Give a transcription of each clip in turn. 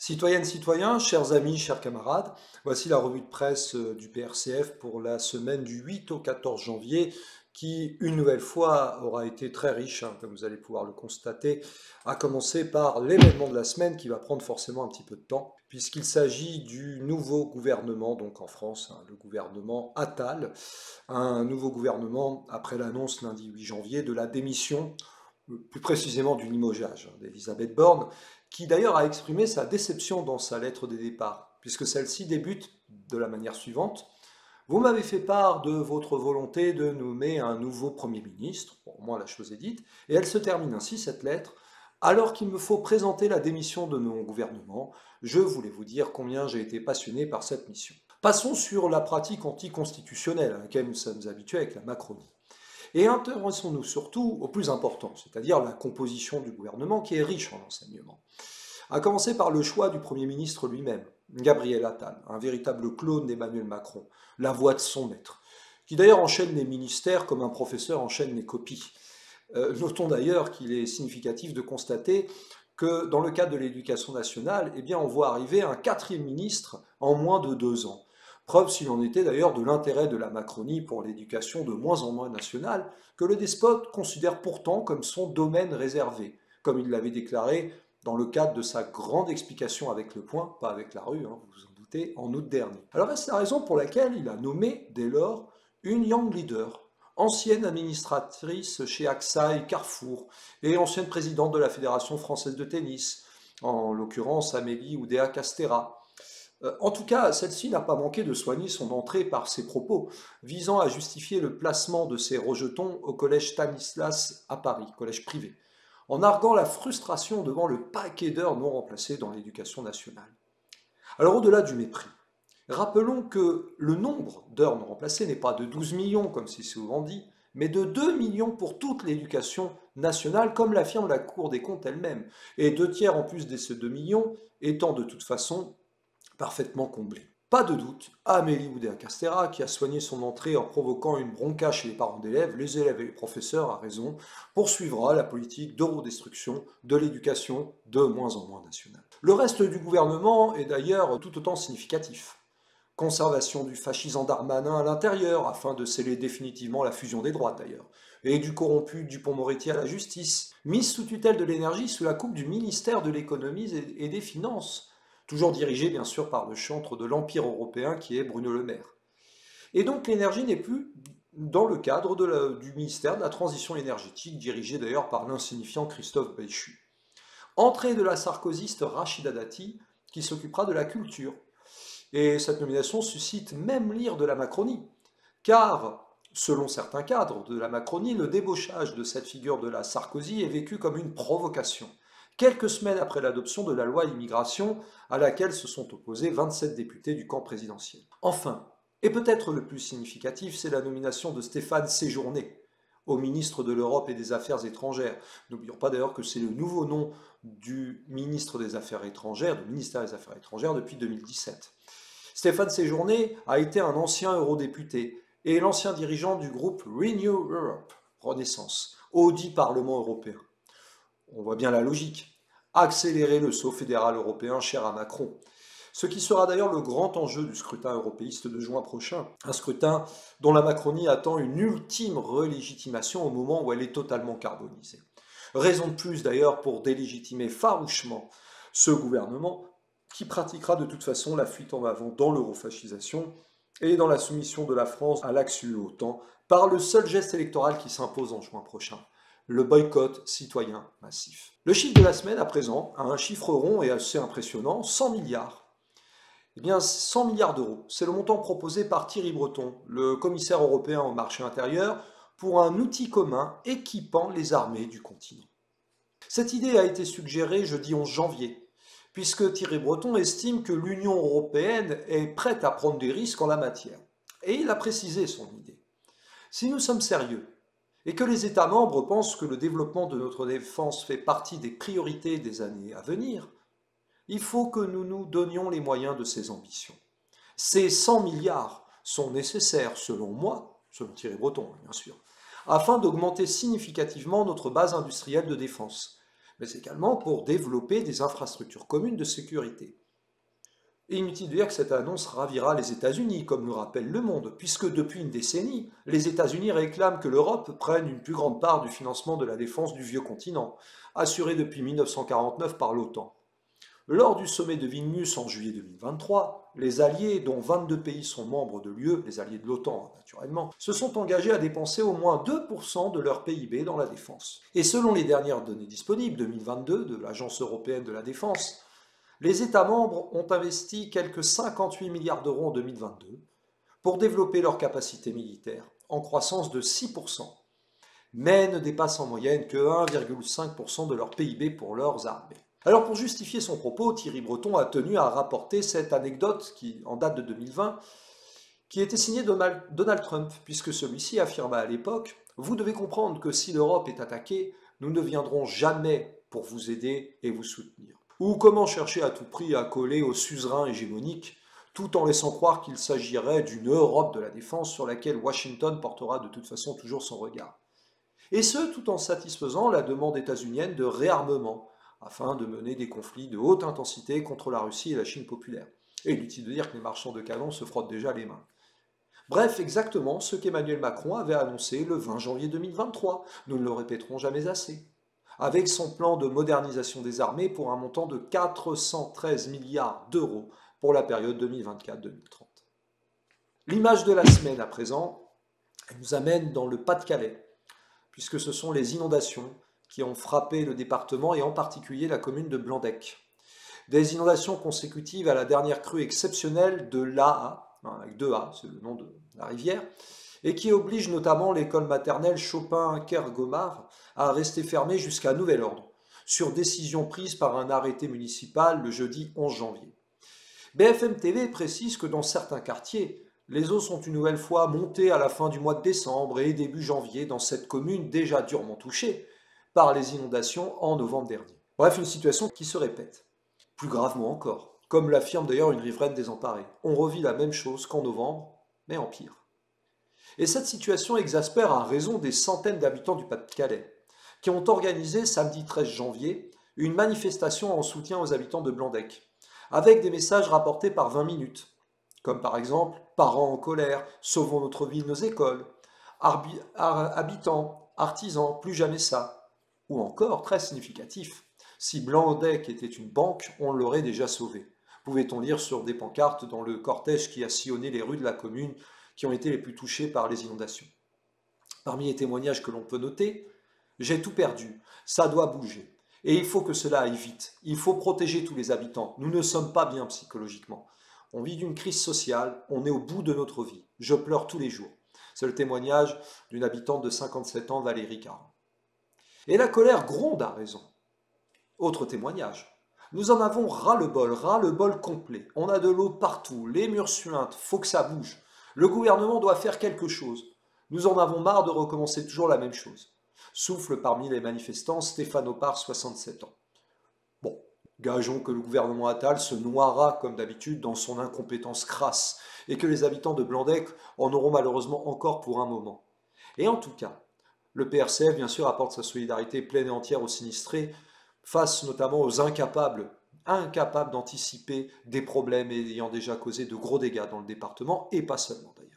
Citoyennes, citoyens, chers amis, chers camarades, voici la revue de presse du PRCF pour la semaine du 8 au 14 janvier, qui, une nouvelle fois, aura été très riche, hein, comme vous allez pouvoir le constater, à commencer par l'événement de la semaine qui va prendre forcément un petit peu de temps, puisqu'il s'agit du nouveau gouvernement, donc en France, hein, le gouvernement Attal, un nouveau gouvernement après l'annonce lundi 8 janvier de la démission plus précisément du limogeage d'Elisabeth Borne, qui d'ailleurs a exprimé sa déception dans sa lettre de départ, puisque celle-ci débute de la manière suivante. Vous m'avez fait part de votre volonté de nommer un nouveau Premier ministre, bon, au moins la chose est dite, et elle se termine ainsi, cette lettre. Alors qu'il me faut présenter la démission de mon gouvernement, je voulais vous dire combien j'ai été passionné par cette mission. Passons sur la pratique anticonstitutionnelle à laquelle nous sommes habitués avec la Macronie. Et intéressons-nous surtout au plus important, c'est-à-dire la composition du gouvernement qui est riche en enseignements. À commencer par le choix du Premier ministre lui-même, Gabriel Attal, un véritable clone d'Emmanuel Macron, la voix de son maître, qui d'ailleurs enchaîne les ministères comme un professeur enchaîne les copies. Notons d'ailleurs qu'il est significatif de constater que dans le cadre de l'éducation nationale, eh bien, on voit arriver un quatrième ministre en moins de 2 ans. Preuve s'il en était d'ailleurs de l'intérêt de la Macronie pour l'éducation de moins en moins nationale, que le despote considère pourtant comme son domaine réservé, comme il l'avait déclaré dans le cadre de sa grande explication avec Le Point, pas avec la rue, hein, vous vous en doutez, en août dernier. Alors c'est la raison pour laquelle il a nommé, dès lors, une young leader, ancienne administratrice chez AXA et Carrefour, et ancienne présidente de la Fédération française de tennis, en l'occurrence Amélie Oudéa-Castéra. En tout cas, celle-ci n'a pas manqué de soigner son entrée par ses propos, visant à justifier le placement de ses rejetons au collège Stanislas à Paris, collège privé, en arguant la frustration devant le paquet d'heures non remplacées dans l'éducation nationale. Alors au-delà du mépris, rappelons que le nombre d'heures non remplacées n'est pas de 12 millions, comme c'est souvent dit, mais de 2 millions pour toute l'éducation nationale, comme l'affirme la Cour des comptes elle-même, et 2 tiers en plus de ces 2 millions étant de toute façon parfaitement comblé. Pas de doute, Amélie Oudéa-Castéra, qui a soigné son entrée en provoquant une bronca chez les parents d'élèves, les élèves et les professeurs, a raison, poursuivra la politique d'eurodestruction de l'éducation de moins en moins nationale. Le reste du gouvernement est d'ailleurs tout autant significatif. Conservation du fascisant Darmanin à l'intérieur, afin de sceller définitivement la fusion des droites d'ailleurs, et du corrompu Dupond-Moretti à la justice, mise sous tutelle de l'énergie sous la coupe du ministère de l'économie et des finances, toujours dirigé bien sûr par le chantre de l'Empire européen qui est Bruno Le Maire. Et donc l'énergie n'est plus dans le cadre du ministère de la Transition énergétique, dirigé d'ailleurs par l'insignifiant Christophe Béchu. Entrée de la sarkozyste Rachida Dati, qui s'occupera de la culture. Et cette nomination suscite même l'ire de la Macronie, car, selon certains cadres de la Macronie, le débauchage de cette figure de la Sarkozy est vécu comme une provocation, quelques semaines après l'adoption de la loi immigration à laquelle se sont opposés 27 députés du camp présidentiel. Enfin, et peut-être le plus significatif, c'est la nomination de Stéphane Séjourné au ministre de l'Europe et des Affaires étrangères. N'oublions pas d'ailleurs que c'est le nouveau nom du ministre des Affaires étrangères, du ministère des Affaires étrangères depuis 2017. Stéphane Séjourné a été un ancien eurodéputé et l'ancien dirigeant du groupe Renew Europe, Renaissance, audit Parlement européen. On voit bien la logique. Accélérer le saut fédéral européen cher à Macron. Ce qui sera d'ailleurs le grand enjeu du scrutin européiste de juin prochain. Un scrutin dont la Macronie attend une ultime relégitimation au moment où elle est totalement carbonisée. Raison de plus d'ailleurs pour délégitimer farouchement ce gouvernement qui pratiquera de toute façon la fuite en avant dans l'eurofascisation et dans la soumission de la France à l'axe UE-OTAN par le seul geste électoral qui s'impose en juin prochain, le boycott citoyen massif. Le chiffre de la semaine, à présent, a un chiffre rond et assez impressionnant, 100 milliards. Eh bien, 100 milliards d'euros, c'est le montant proposé par Thierry Breton, le commissaire européen au marché intérieur, pour un outil commun équipant les armées du continent. Cette idée a été suggérée jeudi 11 janvier, puisque Thierry Breton estime que l'Union européenne est prête à prendre des risques en la matière. Et il a précisé son idée. Si nous sommes sérieux, et que les États membres pensent que le développement de notre défense fait partie des priorités des années à venir, il faut que nous nous donnions les moyens de ces ambitions. Ces 100 milliards sont nécessaires, selon moi, selon Thierry Breton, bien sûr, afin d'augmenter significativement notre base industrielle de défense, mais également pour développer des infrastructures communes de sécurité. Et inutile de dire que cette annonce ravira les États-Unis, comme le rappelle Le Monde, puisque depuis une décennie, les États-Unis réclament que l'Europe prenne une plus grande part du financement de la défense du vieux continent, assuré depuis 1949 par l'OTAN. Lors du sommet de Vilnius en juillet 2023, les alliés, dont 22 pays sont membres de l'UE, les alliés de l'OTAN naturellement, se sont engagés à dépenser au moins 2% de leur PIB dans la défense. Et selon les dernières données disponibles, 2022, de l'Agence européenne de la défense, les États membres ont investi quelques 58 milliards d'euros en 2022 pour développer leurs capacités militaires, en croissance de 6%, mais ne dépassent en moyenne que 1,5% de leur PIB pour leurs armées. Alors pour justifier son propos, Thierry Breton a tenu à rapporter cette anecdote en date de 2020, qui était signée Donald Trump, puisque celui-ci affirma à l'époque « Vous devez comprendre que si l'Europe est attaquée, nous ne viendrons jamais pour vous aider et vous soutenir. » Ou comment chercher à tout prix à coller au suzerain hégémonique, tout en laissant croire qu'il s'agirait d'une Europe de la défense sur laquelle Washington portera de toute façon toujours son regard. Et ce, tout en satisfaisant la demande états-unienne de réarmement, afin de mener des conflits de haute intensité contre la Russie et la Chine populaire. Et inutile de dire que les marchands de canons se frottent déjà les mains. Bref, exactement ce qu'Emmanuel Macron avait annoncé le 20 janvier 2023, nous ne le répéterons jamais assez, avec son plan de modernisation des armées pour un montant de 413 milliards d'euros pour la période 2024-2030. L'image de la semaine à présent, elle nous amène dans le Pas-de-Calais, puisque ce sont les inondations qui ont frappé le département et en particulier la commune de Blandec. Des inondations consécutives à la dernière crue exceptionnelle de l'Aa, avec deux A, c'est le nom de la rivière, et qui oblige notamment l'école maternelle Chopin-Kergomar à rester fermée jusqu'à nouvel ordre, sur décision prise par un arrêté municipal le jeudi 11 janvier. BFM TV précise que dans certains quartiers, les eaux sont une nouvelle fois montées à la fin du mois de décembre et début janvier dans cette commune déjà durement touchée par les inondations en novembre dernier. Bref, une situation qui se répète. Plus gravement encore, comme l'affirme d'ailleurs une riveraine désemparée, on revit la même chose qu'en novembre, mais en pire. Et cette situation exaspère à raison des centaines d'habitants du Pas-de-Calais, qui ont organisé samedi 13 janvier une manifestation en soutien aux habitants de Blandec, avec des messages rapportés par 20 minutes, comme par exemple « Parents en colère, sauvons notre ville, nos écoles »,« Habitants, artisans, plus jamais ça », ou encore, très significatif, « Si Blandec était une banque, on l'aurait déjà sauvé », pouvait-on lire sur des pancartes dans le cortège qui a sillonné les rues de la commune qui ont été les plus touchées par les inondations. Parmi les témoignages que l'on peut noter, « J'ai tout perdu, ça doit bouger. Et il faut que cela aille vite. Il faut protéger tous les habitants. Nous ne sommes pas bien psychologiquement. On vit d'une crise sociale, on est au bout de notre vie. Je pleure tous les jours. » C'est le témoignage d'une habitante de 57 ans, Valérie Caron. Et la colère gronde à raison. Autre témoignage. « Nous en avons ras-le-bol complet. On a de l'eau partout, les murs suintent, faut que ça bouge. Le gouvernement doit faire quelque chose. Nous en avons marre de recommencer toujours la même chose. » Souffle parmi les manifestants Stéphane Opar, 67 ans. Bon, gageons que le gouvernement Attal se noiera comme d'habitude dans son incompétence crasse et que les habitants de Blandec en auront malheureusement encore pour un moment. Et en tout cas, le PRCF bien sûr apporte sa solidarité pleine et entière aux sinistrés face notamment aux incapables d'anticiper des problèmes ayant déjà causé de gros dégâts dans le département et pas seulement d'ailleurs.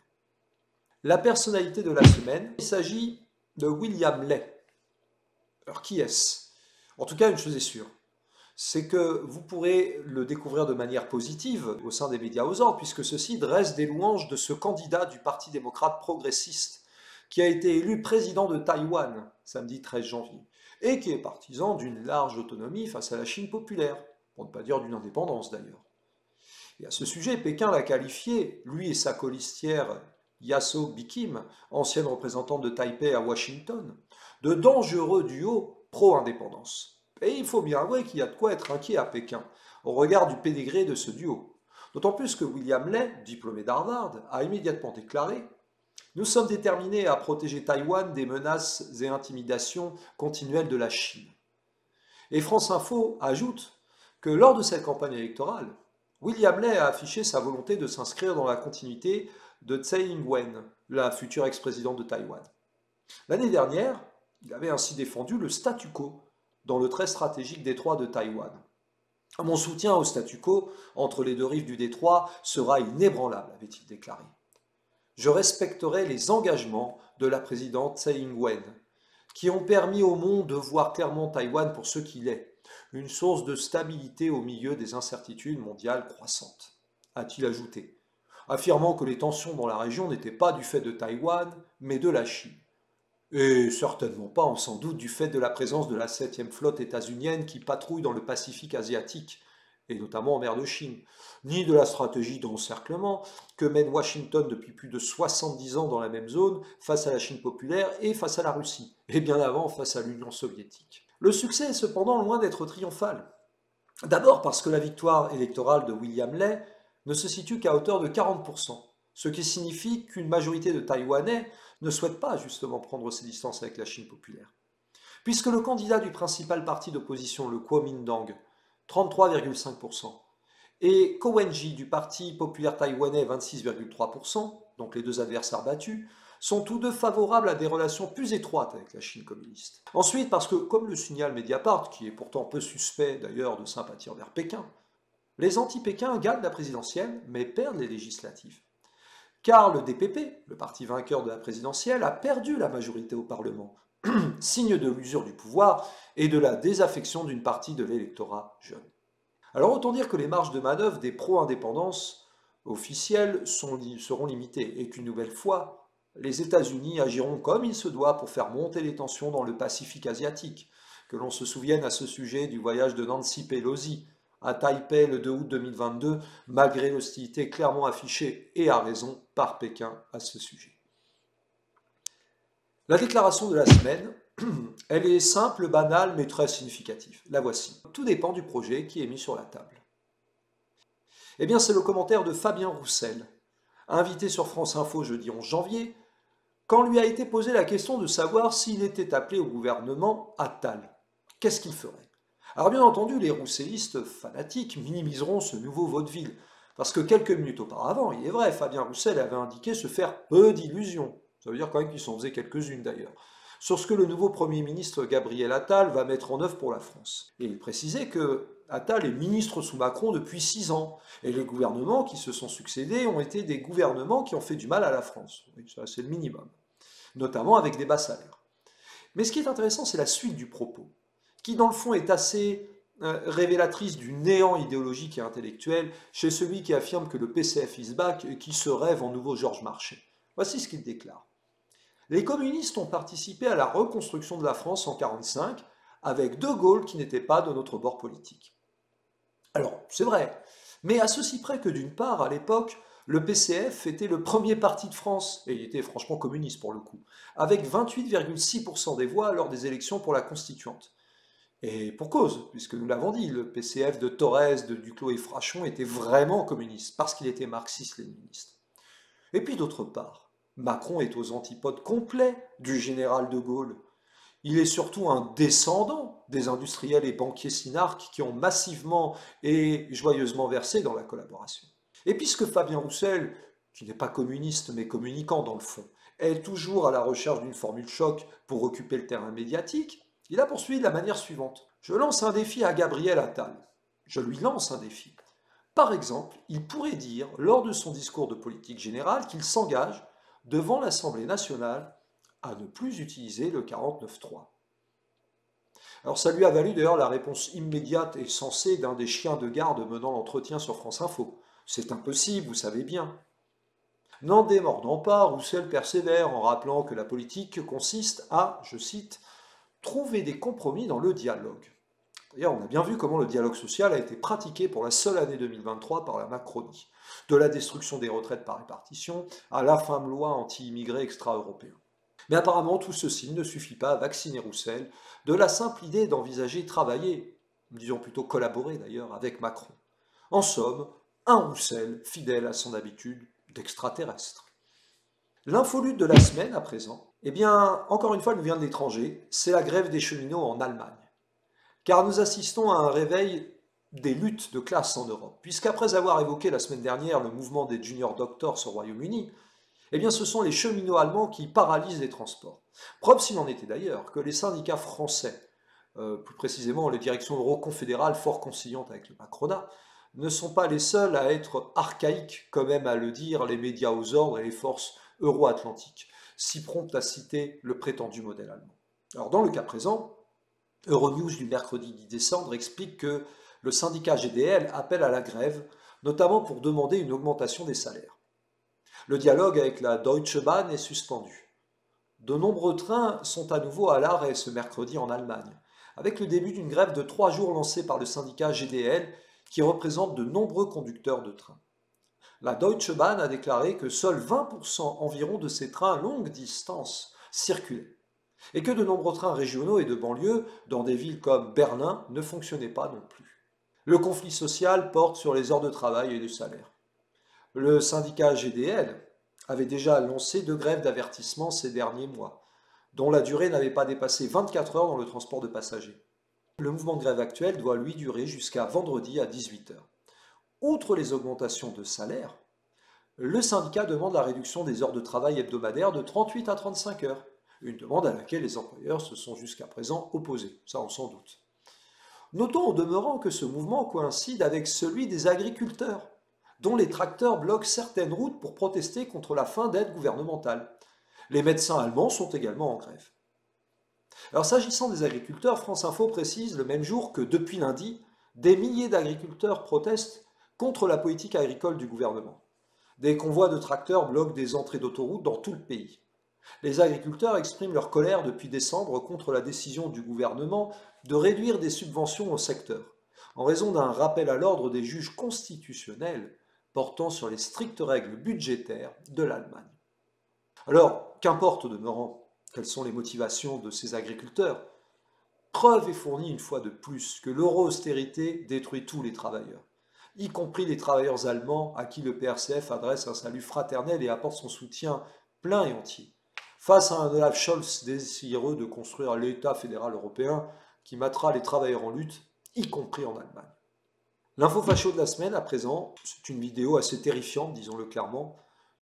La personnalité de la semaine, il s'agit de William Ley. Alors qui est-ce? En tout cas, une chose est sûre, c'est que vous pourrez le découvrir de manière positive au sein des médias aux ordres, puisque ceux-ci dressent des louanges de ce candidat du Parti démocrate progressiste, qui a été élu président de Taïwan, samedi 13 janvier, et qui est partisan d'une large autonomie face à la Chine populaire, pour ne pas dire d'une indépendance d'ailleurs. Et à ce sujet, Pékin l'a qualifié, lui et sa colistière Yasso Bikim, ancienne représentante de Taipei à Washington, de dangereux duos pro-indépendance. Et il faut bien avouer qu'il y a de quoi être inquiet à Pékin, au regard du pédigré de ce duo. D'autant plus que William Ley, diplômé d'Harvard, a immédiatement déclaré « Nous sommes déterminés à protéger Taïwan des menaces et intimidations continuelles de la Chine. » Et France Info ajoute que lors de cette campagne électorale, William Ley a affiché sa volonté de s'inscrire dans la continuité de Tsai Ing-wen, la future ex-présidente de Taïwan. L'année dernière, il avait ainsi défendu le statu quo, dans le très stratégique détroit de Taïwan. Mon soutien au statu quo entre les deux rives du détroit sera inébranlable, avait-il déclaré. Je respecterai les engagements de la présidente Tsai Ing-wen, qui ont permis au monde de voir clairement Taïwan pour ce qu'il est, une source de stabilité au milieu des incertitudes mondiales croissantes, a-t-il ajouté, affirmant que les tensions dans la région n'étaient pas du fait de Taïwan, mais de la Chine. Et certainement pas, on s'en doute, du fait de la présence de la 7e flotte états-unienne qui patrouille dans le Pacifique asiatique, et notamment en mer de Chine, ni de la stratégie d'encerclement que mène Washington depuis plus de 70 ans dans la même zone face à la Chine populaire et face à la Russie, et bien avant face à l'Union soviétique. Le succès est cependant loin d'être triomphal. D'abord parce que la victoire électorale de William Ley ne se situe qu'à hauteur de 40%, ce qui signifie qu'une majorité de Taïwanais ne souhaite pas justement prendre ses distances avec la Chine populaire. Puisque le candidat du principal parti d'opposition, le Kuomintang, 33,5%, et Ko Wen-je du Parti populaire taïwanais, 26,3%, donc les deux adversaires battus, sont tous deux favorables à des relations plus étroites avec la Chine communiste. Ensuite, parce que, comme le signale Mediapart, qui est pourtant peu suspect d'ailleurs de sympathie envers Pékin, les anti-Pékin gagnent la présidentielle, mais perdent les législatives. Car le DPP, le parti vainqueur de la présidentielle, a perdu la majorité au Parlement, signe de l'usure du pouvoir et de la désaffection d'une partie de l'électorat jeune. Alors autant dire que les marges de manœuvre des pro-indépendance officielles seront limitées et qu'une nouvelle fois, les États-Unis agiront comme il se doit pour faire monter les tensions dans le Pacifique asiatique, que l'on se souvienne à ce sujet du voyage de Nancy Pelosi à Taipei le 2 août 2022, malgré l'hostilité clairement affichée, et à raison, par Pékin à ce sujet. La déclaration de la semaine, elle est simple, banale, mais très significative. La voici. Tout dépend du projet qui est mis sur la table. Eh bien, c'est le commentaire de Fabien Roussel, invité sur France Info jeudi 11 janvier, quand lui a été posé la question de savoir s'il était appelé au gouvernement Attal. Qu'est-ce qu'il ferait? Alors bien entendu, les roussellistes fanatiques minimiseront ce nouveau vaudeville, parce que quelques minutes auparavant, il est vrai, Fabien Roussel avait indiqué se faire peu d'illusions, ça veut dire quand même qu'il s'en faisait quelques-unes d'ailleurs, sur ce que le nouveau Premier ministre Gabriel Attal va mettre en œuvre pour la France. Et il précisait que Attal est ministre sous Macron depuis 6 ans, et les gouvernements qui se sont succédés ont été des gouvernements qui ont fait du mal à la France. Oui, ça c'est le minimum, notamment avec des bas salaires. Mais ce qui est intéressant, c'est la suite du propos, qui dans le fond est assez révélatrice du néant idéologique et intellectuel chez celui qui affirme que le PCF is back et qui se rêve en nouveau Georges Marchais. Voici ce qu'il déclare. Les communistes ont participé à la reconstruction de la France en 1945 avec De Gaulle qui n'était pas de notre bord politique. Alors, c'est vrai, mais à ceci près que d'une part, à l'époque, le PCF était le premier parti de France, et il était franchement communiste pour le coup, avec 28,6% des voix lors des élections pour la constituante. Et pour cause, puisque nous l'avons dit, le PCF de Thorez, de Duclos et Frachon était vraiment communiste, parce qu'il était marxiste-léniniste. Et puis d'autre part, Macron est aux antipodes complets du général de Gaulle. Il est surtout un descendant des industriels et banquiers synarques qui ont massivement et joyeusement versé dans la collaboration. Et puisque Fabien Roussel, qui n'est pas communiste mais communicant dans le fond, est toujours à la recherche d'une formule choc pour occuper le terrain médiatique, il a poursuivi de la manière suivante. Je lance un défi à Gabriel Attal. Je lui lance un défi. Par exemple, il pourrait dire, lors de son discours de politique générale, qu'il s'engage devant l'Assemblée nationale à ne plus utiliser le 49.3. Alors ça lui a valu d'ailleurs la réponse immédiate et sensée d'un des chiens de garde menant l'entretien sur France Info. C'est impossible, vous savez bien. N'en démordant pas, Roussel persévère en rappelant que la politique consiste à, je cite, trouver des compromis dans le dialogue. D'ailleurs, on a bien vu comment le dialogue social a été pratiqué pour la seule année 2023 par la Macronie, de la destruction des retraites par répartition à l'infâme loi anti-immigrés extra-européens. Mais apparemment, tout ceci ne suffit pas à vacciner Roussel de la simple idée d'envisager travailler, disons plutôt collaborer d'ailleurs, avec Macron. En somme, un Roussel fidèle à son habitude d'extraterrestre. L'infolute de la semaine à présent, eh bien, encore une fois, elle nous vient de l'étranger, c'est la grève des cheminots en Allemagne. Car nous assistons à un réveil des luttes de classe en Europe, puisqu'après avoir évoqué la semaine dernière le mouvement des junior doctors au Royaume-Uni, eh bien ce sont les cheminots allemands qui paralysent les transports. Preuve s'il en était d'ailleurs que les syndicats français plus précisément les directions euroconfédérales fort conciliantes avec le Macronat, ne sont pas les seuls à être archaïques, comme aiment à le dire les médias aux ordres et les forces euro-atlantiques, si promptes à citer le prétendu modèle allemand. Alors dans le cas présent, Euronews du mercredi 10 décembre explique que le syndicat GDL appelle à la grève, notamment pour demander une augmentation des salaires. Le dialogue avec la Deutsche Bahn est suspendu. De nombreux trains sont à nouveau à l'arrêt ce mercredi en Allemagne, avec le début d'une grève de 3 jours lancée par le syndicat GDL qui représente de nombreux conducteurs de trains. La Deutsche Bahn a déclaré que seuls 20% environ de ces trains longue distance circulaient, et que de nombreux trains régionaux et de banlieue, dans des villes comme Berlin, ne fonctionnaient pas non plus. Le conflit social porte sur les heures de travail et les salaires. Le syndicat GDL avait déjà lancé 2 grèves d'avertissement ces derniers mois, dont la durée n'avait pas dépassé 24 heures dans le transport de passagers. Le mouvement de grève actuel doit lui durer jusqu'à vendredi à 18 heures. Outre les augmentations de salaire, le syndicat demande la réduction des heures de travail hebdomadaires de 38 à 35 heures, une demande à laquelle les employeurs se sont jusqu'à présent opposés, ça on s'en doute. Notons en demeurant que ce mouvement coïncide avec celui des agriculteurs, dont les tracteurs bloquent certaines routes pour protester contre la fin d'aide gouvernementale. Les médecins allemands sont également en grève. Alors s'agissant des agriculteurs, France Info précise le même jour que depuis lundi, des milliers d'agriculteurs protestent contre la politique agricole du gouvernement. Des convois de tracteurs bloquent des entrées d'autoroutes dans tout le pays. Les agriculteurs expriment leur colère depuis décembre contre la décision du gouvernement de réduire des subventions au secteur, en raison d'un rappel à l'ordre des juges constitutionnels portant sur les strictes règles budgétaires de l'Allemagne. Alors, qu'importe au demeurant quelles sont les motivations de ces agriculteurs, preuve est fournie une fois de plus que l'euro-austérité détruit tous les travailleurs, y compris les travailleurs allemands à qui le PRCF adresse un salut fraternel et apporte son soutien plein et entier, face à un Olaf Scholz désireux de construire l'État fédéral européen qui matera les travailleurs en lutte, y compris en Allemagne. L'info facho de la semaine, à présent, c'est une vidéo assez terrifiante, disons-le clairement.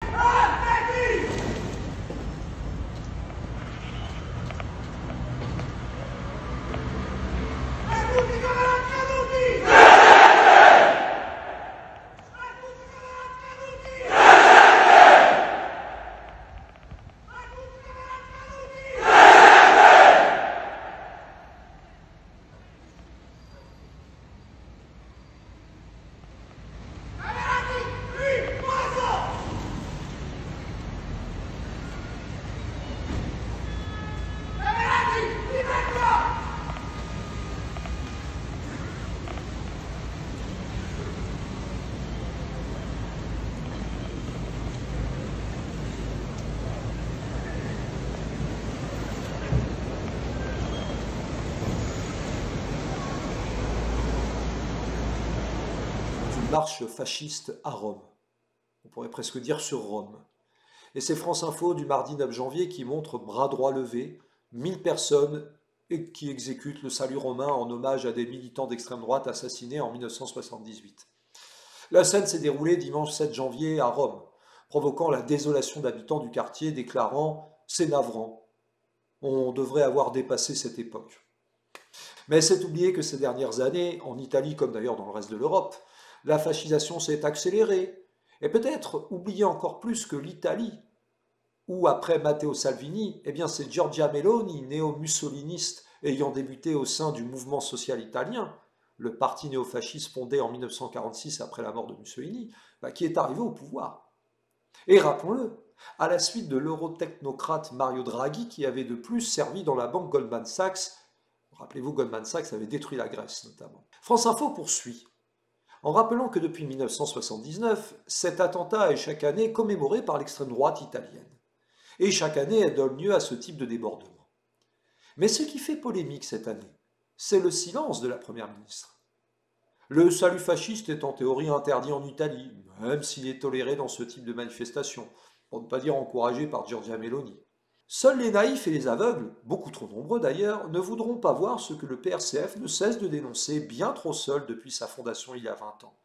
Marche fasciste à Rome. On pourrait presque dire sur Rome. Et c'est France Info du mardi 9 janvier qui montre bras droit levé, 1000 personnes qui exécutent le salut romain en hommage à des militants d'extrême droite assassinés en 1978. La scène s'est déroulée dimanche 7 janvier à Rome, provoquant la désolation d'habitants du quartier déclarant « c'est navrant, on devrait avoir dépassé cette époque ». Mais c'est oublier que ces dernières années, en Italie comme d'ailleurs dans le reste de l'Europe, la fascisation s'est accélérée, et peut-être oublier encore plus que l'Italie, où après Matteo Salvini, eh bien c'est Giorgia Meloni, néo-mussoliniste ayant débuté au sein du mouvement social italien, le parti néofasciste fondé en 1946 après la mort de Mussolini, qui est arrivé au pouvoir. Et rappelons-le, à la suite de l'eurotechnocrate Mario Draghi qui avait de plus servi dans la banque Goldman Sachs. Rappelez-vous, Goldman Sachs avait détruit la Grèce notamment. France Info poursuit en rappelant que depuis 1979, cet attentat est chaque année commémoré par l'extrême droite italienne. Et chaque année, elle donne lieu à ce type de débordement. Mais ce qui fait polémique cette année, c'est le silence de la Première ministre. Le salut fasciste est en théorie interdit en Italie, même s'il est toléré dans ce type de manifestation, pour ne pas dire encouragé par Giorgia Meloni. Seuls les naïfs et les aveugles, beaucoup trop nombreux d'ailleurs, ne voudront pas voir ce que le PRCF ne cesse de dénoncer bien trop seul depuis sa fondation il y a 20 ans.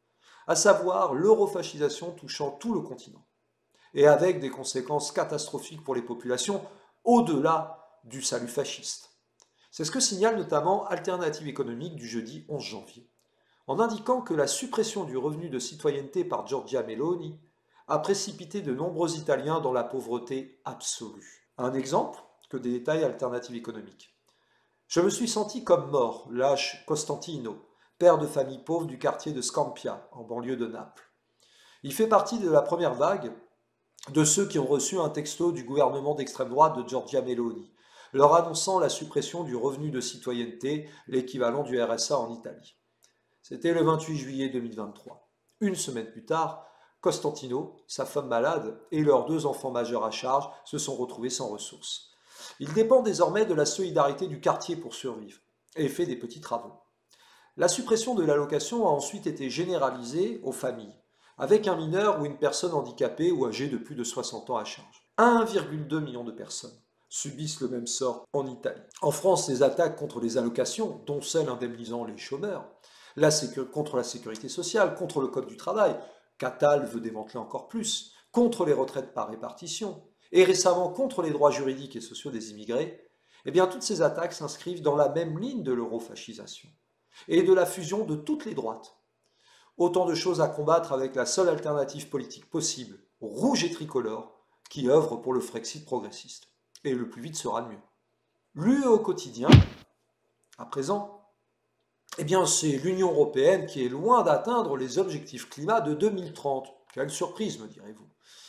À savoir l'eurofascisation touchant tout le continent, et avec des conséquences catastrophiques pour les populations au-delà du salut fasciste. C'est ce que signale notamment Alternative économique du jeudi 11 janvier, en indiquant que la suppression du revenu de citoyenneté par Giorgia Meloni a précipité de nombreux Italiens dans la pauvreté absolue. Un exemple que détaille Alternative économique. Je me suis senti comme mort, lâche Costantino, père de famille pauvre du quartier de Scampia, en banlieue de Naples. Il fait partie de la première vague de ceux qui ont reçu un texto du gouvernement d'extrême droite de Giorgia Meloni, leur annonçant la suppression du revenu de citoyenneté, l'équivalent du RSA en Italie. C'était le 28 juillet 2023. Une semaine plus tard, Costantino, sa femme malade et leurs 2 enfants majeurs à charge se sont retrouvés sans ressources. Il dépend désormais de la solidarité du quartier pour survivre et fait des petits travaux. La suppression de l'allocation a ensuite été généralisée aux familles, avec un mineur ou une personne handicapée ou âgée de plus de 60 ans à charge. 1,2 million de personnes subissent le même sort en Italie. En France, les attaques contre les allocations, dont celle indemnisant les chômeurs, contre la sécurité sociale, contre le code du travail, qu'Attal veut démanteler encore plus, contre les retraites par répartition, et récemment contre les droits juridiques et sociaux des immigrés, eh bien toutes ces attaques s'inscrivent dans la même ligne de l'eurofascisation et de la fusion de toutes les droites. Autant de choses à combattre avec la seule alternative politique possible, rouge et tricolore, qui œuvre pour le Frexit progressiste. Et le plus vite sera le mieux. L'UE au quotidien, à présent, eh bien c'est l'Union européenne qui est loin d'atteindre les objectifs climat de 2030. Quelle surprise, me direz-vous.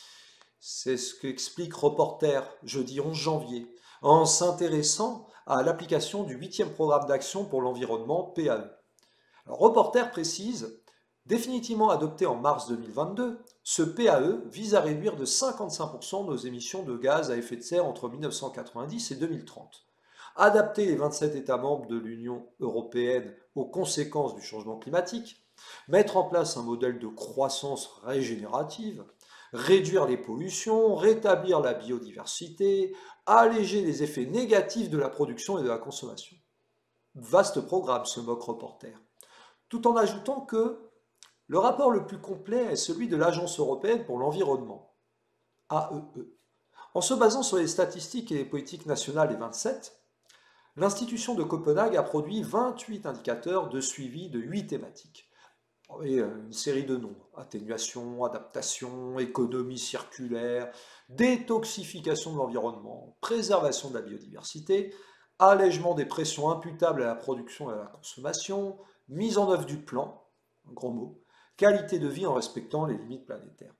C'est ce qu'explique Reporter jeudi 11 janvier, en s'intéressant à l'application du 8e programme d'action pour l'environnement PAE. Alors, Reporter précise, définitivement adopté en mars 2022, ce PAE vise à réduire de 55% nos émissions de gaz à effet de serre entre 1990 et 2030, adapter les 27 États membres de l'Union européenne aux conséquences du changement climatique, mettre en place un modèle de croissance régénérative, réduire les pollutions, rétablir la biodiversité, alléger les effets négatifs de la production et de la consommation. Vaste programme, se moque Reporter, tout en ajoutant que le rapport le plus complet est celui de l'Agence européenne pour l'environnement, AEE. En se basant sur les statistiques et les politiques nationales des 27, l'institution de Copenhague a produit 28 indicateurs de suivi de 8 thématiques. Et une série de nombres, atténuation, adaptation, économie circulaire, détoxification de l'environnement, préservation de la biodiversité, allègement des pressions imputables à la production et à la consommation, mise en œuvre du plan, un gros mot, qualité de vie en respectant les limites planétaires.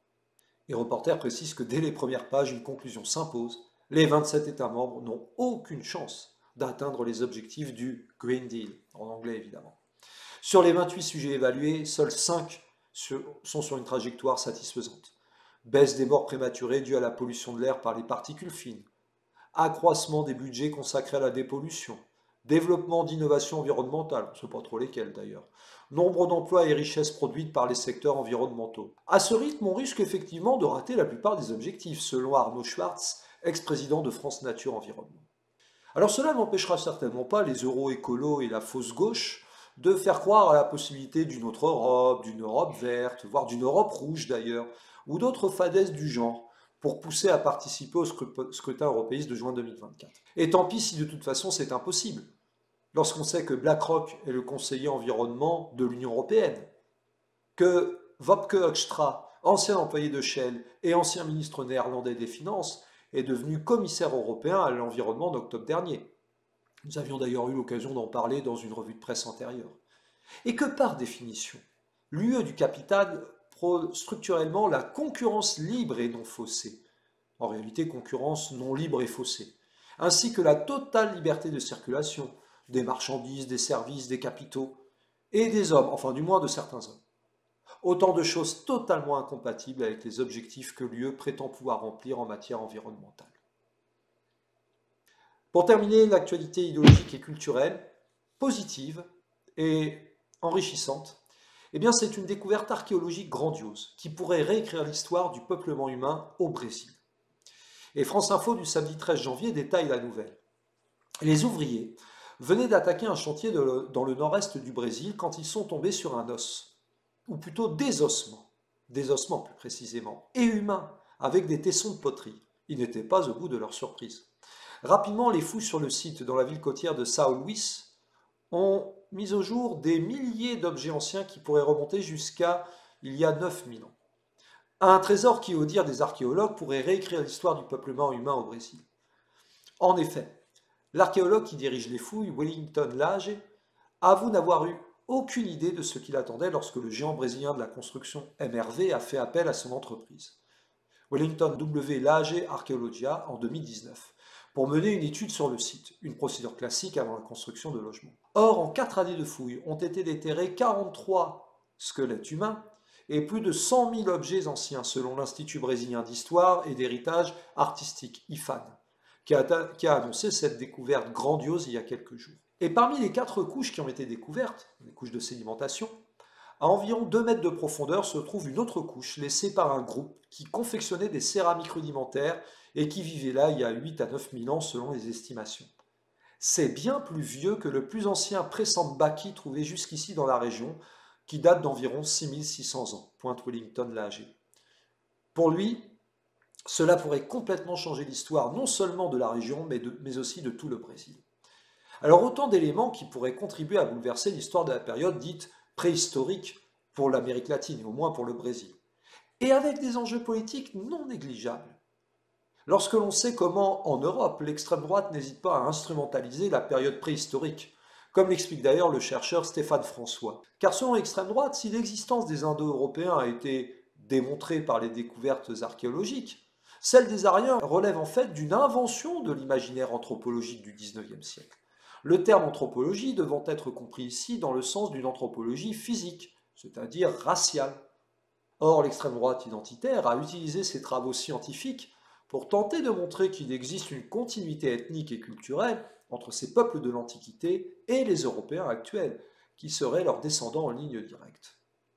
Et Reporter précise que dès les premières pages, une conclusion s'impose, les 27 États membres n'ont aucune chance d'atteindre les objectifs du Green Deal, en anglais évidemment. Sur les 28 sujets évalués, seuls 5 sont sur une trajectoire satisfaisante. Baisse des morts prématurées dues à la pollution de l'air par les particules fines, accroissement des budgets consacrés à la dépollution, développement d'innovations environnementales, on ne sait pas trop lesquelles d'ailleurs, nombre d'emplois et richesses produites par les secteurs environnementaux. À ce rythme, on risque effectivement de rater la plupart des objectifs, selon Arnaud Schwartz, ex-président de France Nature Environnement. Alors cela n'empêchera certainement pas les euro-écolos et la fausse gauche de faire croire à la possibilité d'une autre Europe, d'une Europe verte, voire d'une Europe rouge d'ailleurs, ou d'autres fadaises du genre, pour pousser à participer au scrutin européiste de juin 2024. Et tant pis si de toute façon c'est impossible, lorsqu'on sait que BlackRock est le conseiller environnement de l'Union européenne, que Wopke Hoekstra, ancien employé de Shell et ancien ministre néerlandais des Finances, est devenu commissaire européen à l'environnement en octobre dernier. Nous avions d'ailleurs eu l'occasion d'en parler dans une revue de presse antérieure. Et que par définition, l'UE du capital prône structurellement la concurrence libre et non faussée, en réalité concurrence non libre et faussée, ainsi que la totale liberté de circulation des marchandises, des services, des capitaux et des hommes, enfin du moins de certains hommes. Autant de choses totalement incompatibles avec les objectifs que l'UE prétend pouvoir remplir en matière environnementale. Pour terminer, l'actualité idéologique et culturelle, positive et enrichissante, eh bien c'est une découverte archéologique grandiose qui pourrait réécrire l'histoire du peuplement humain au Brésil. Et France Info du samedi 13 janvier détaille la nouvelle. Les ouvriers venaient d'attaquer un chantier dans le nord-est du Brésil quand ils sont tombés sur un os, ou plutôt des ossements plus précisément, et humains, avec des tessons de poterie. Ils n'étaient pas au bout de leur surprise. Rapidement, les fouilles sur le site dans la ville côtière de São Luís ont mis au jour des milliers d'objets anciens qui pourraient remonter jusqu'à il y a 9000 ans. Un trésor qui, au dire des archéologues, pourrait réécrire l'histoire du peuplement humain au Brésil. En effet, l'archéologue qui dirige les fouilles, Wellington Lage, avoue n'avoir eu aucune idée de ce qu'il attendait lorsque le géant brésilien de la construction MRV a fait appel à son entreprise, Wellington W. Lage Arqueologia, en 2019, pour mener une étude sur le site, une procédure classique avant la construction de logements. Or, en 4 années de fouilles, ont été déterrés 43 squelettes humains et plus de 100 000 objets anciens, selon l'Institut brésilien d'histoire et d'héritage artistique, IFAN, qui a annoncé cette découverte grandiose il y a quelques jours. Et parmi les 4 couches qui ont été découvertes, les couches de sédimentation, à environ 2 mètres de profondeur se trouve une autre couche laissée par un groupe qui confectionnait des céramiques rudimentaires et qui vivait là il y a 8 à 9 000 ans selon les estimations. C'est bien plus vieux que le plus ancien pré-Sambaqui trouvé jusqu'ici dans la région, qui date d'environ 6600 ans, pointe Wellington Lage. Pour lui, cela pourrait complètement changer l'histoire non seulement de la région, mais aussi de tout le Brésil. Alors autant d'éléments qui pourraient contribuer à bouleverser l'histoire de la période dite préhistorique pour l'Amérique latine, et au moins pour le Brésil. Et avec des enjeux politiques non négligeables. Lorsque l'on sait comment, en Europe, l'extrême droite n'hésite pas à instrumentaliser la période préhistorique, comme l'explique d'ailleurs le chercheur Stéphane François. Car selon l'extrême droite, si l'existence des Indo-Européens a été démontrée par les découvertes archéologiques, celle des Aryens relève en fait d'une invention de l'imaginaire anthropologique du XIXe siècle. Le terme anthropologie devant être compris ici dans le sens d'une anthropologie physique, c'est-à-dire raciale. Or, l'extrême droite identitaire a utilisé ses travaux scientifiques pour tenter de montrer qu'il existe une continuité ethnique et culturelle entre ces peuples de l'Antiquité et les Européens actuels, qui seraient leurs descendants en ligne directe.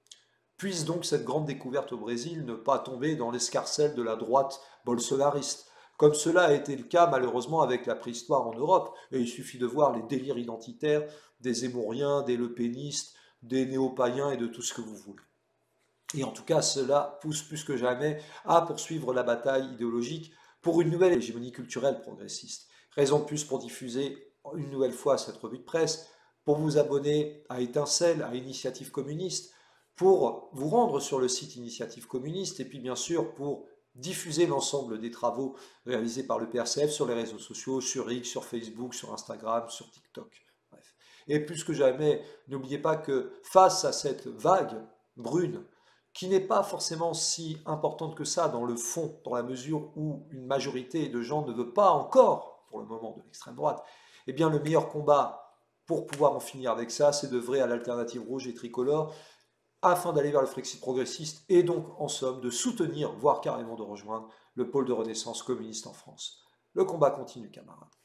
Puisse donc cette grande découverte au Brésil ne pas tomber dans l'escarcelle de la droite bolsonariste, comme cela a été le cas malheureusement avec la préhistoire en Europe, et il suffit de voir les délires identitaires des Zémouriens, des lepénistes, des néo-païens et de tout ce que vous voulez. Et en tout cas, cela pousse plus que jamais à poursuivre la bataille idéologique pour une nouvelle hégémonie culturelle progressiste. Raison de plus pour diffuser une nouvelle fois cette revue de presse, pour vous abonner à Étincelle, à Initiative communiste, pour vous rendre sur le site Initiative communiste, et puis bien sûr pour diffuser l'ensemble des travaux réalisés par le PRCF sur les réseaux sociaux, sur X, sur Facebook, sur Instagram, sur TikTok. Bref. Et plus que jamais, n'oubliez pas que face à cette vague brune, qui n'est pas forcément si importante que ça dans le fond, dans la mesure où une majorité de gens ne veut pas encore, pour le moment, de l'extrême droite, eh bien le meilleur combat pour pouvoir en finir avec ça, c'est d'œuvrer à l'alternative rouge et tricolore, afin d'aller vers le Frexit progressiste et donc, en somme, de soutenir, voire carrément de rejoindre, le pôle de renaissance communiste en France. Le combat continue, camarades.